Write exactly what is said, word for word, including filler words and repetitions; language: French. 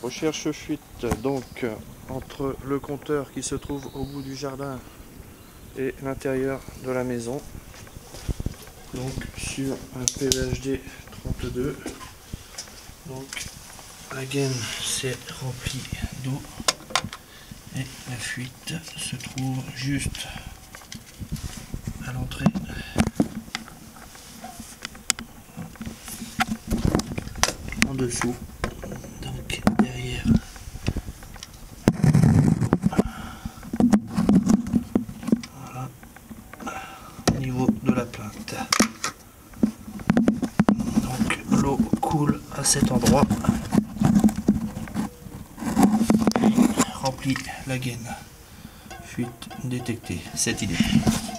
Recherche fuite donc entre le compteur qui se trouve au bout du jardin et l'intérieur de la maison. Donc sur un P V H D trente-deux. Donc la gaine s'est remplie d'eau et la fuite se trouve juste à l'entrée en dessous. Donc derrière voilà, au niveau de la plainte. Donc l'eau coule à cet endroit et remplit la gaine. Fuite détectée, cette idée.